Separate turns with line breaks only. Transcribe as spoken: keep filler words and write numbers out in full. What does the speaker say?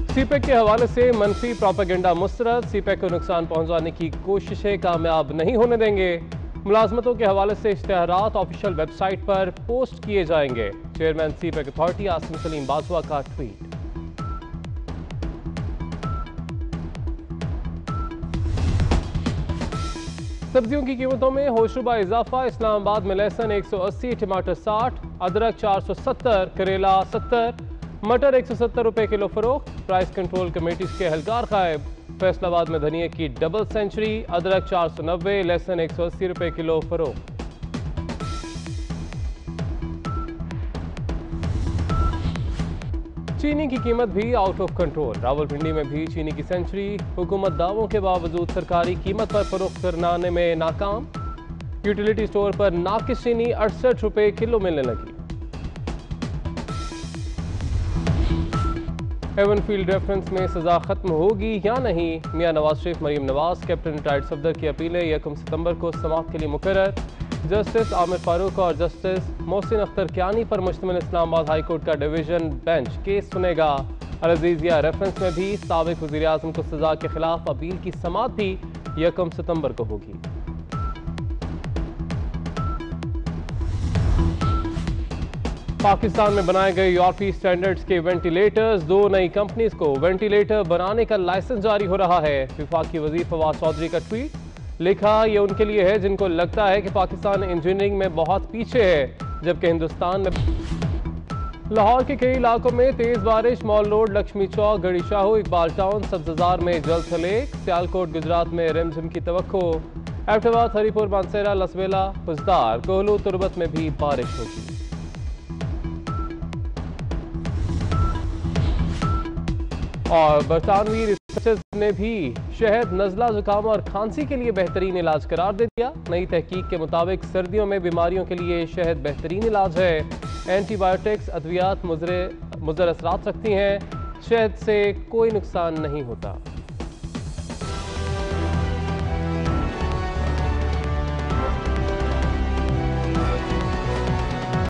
CPEC के हवाले से मनफी प्रोपेगेंडा मुस्तरद। सीपेक को नुकसान पहुंचाने की कोशिशें कामयाब नहीं होने देंगे। मुलाजमतों के हवाले से इश्तेहारात ऑफिशियल वेबसाइट पर पोस्ट किए जाएंगे। चेयरमैन सीपेक अथॉरिटी आसिम सलीम बाजवा का ट्वीट। सब्जियों की कीमतों में होशरुबा इजाफा। इस्लामाबाद में लहसुन एक सौ अस्सी, टमाटर साठ, अदरक चार सौ सत्तर, करेला सत्तर, मटर एक सौ सत्तर रुपए किलो फरोख्त। प्राइस कंट्रोल कमेटी के एहलकार गायब। फैसलाबाद में धनिया की डबल सेंचुरी। अदरक चार सौ नब्बे, लहसुन एक सौ अस्सी रुपए किलो फरोख्त। चीनी की कीमत भी आउट ऑफ कंट्रोल। रावलपिंडी में भी चीनी की सेंचुरी। हुकूमत दावों के बावजूद सरकारी कीमत पर फरोख्त करने में नाकाम। यूटिलिटी स्टोर पर नाकिस चीनी अड़सठ रुपए किलो मिलने लगी। हेवन फील्ड रेफरेंस में सजा खत्म होगी या नहीं? मियां नवाज शरीफ, मरीम नवाज, कैप्टन रिटायर्ड सफदर की अपीलें यकम सितंबर को समाअत के लिए मुकर्रर। जस्टिस आमिर फारूक और जस्टिस मोहसिन अख्तर कियानी पर मुश्तमिल इस्लामाबाद हाई कोर्ट का डिवीजन बेंच केस सुनेगा। अल-अज़ीज़िया रेफरेंस में भी साबिक वज़ीर आज़म को सजा के खिलाफ अपील की समाअत भी यकम सितंबर को होगी। पाकिस्तान में बनाए गए यूरोपीय स्टैंडर्ड्स के वेंटिलेटर्स। दो नई कंपनीज को वेंटिलेटर बनाने का लाइसेंस जारी हो रहा है। विफाकी वज़ीर फवाद चौधरी का ट्वीट। लिखा, ये उनके लिए है जिनको लगता है कि पाकिस्तान इंजीनियरिंग में बहुत पीछे है, जबकि हिंदुस्तान में। लाहौर के कई इलाकों में तेज बारिश। मॉल रोड, लक्ष्मी चौक, गड़ी शाहू, इकबाल टाउन, सब्जजार में जल थलेक। सियालकोट गुजरात में रिमझिम की तवक्को। एबटाबाद, हरीपुर, मानसेरा, लसबेला, फुजदार, कोहलू, तुरबत में भी बारिश होगी। और बरतानवी रिसर्चर्स ने भी शहद नज़ला, जुकाम और खांसी के लिए बेहतरीन इलाज करार दे दिया। नई तहकीक के मुताबिक सर्दियों में बीमारियों के लिए शहद बेहतरीन इलाज है। एंटीबायोटिक्स, अद्वियात मुज़र असरात रखती हैं। शहद से कोई नुकसान नहीं होता।